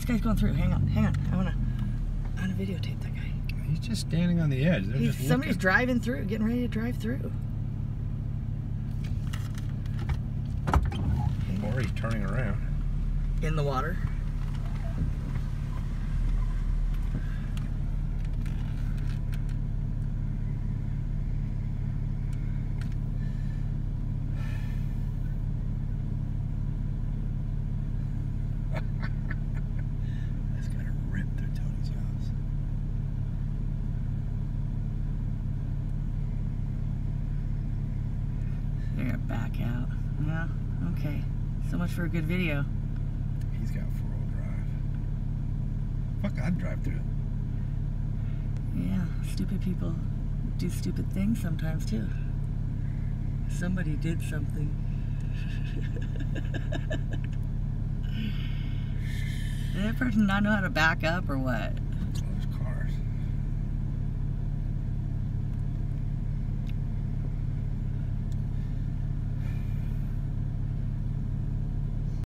guy's going through. Hang on. I wanna videotape that guy. He's just standing on the edge. They're just somebody's looking. driving through, getting ready to drive through. Or he's turning around. In the water. That's gonna rip through Tony's house. You're gonna back out. Yeah, okay. So much for a good video. He's got 4-wheel drive. Fuck, I'd drive through it. Yeah, stupid people do stupid things sometimes too. Somebody did something. Did that person not know how to back up or what?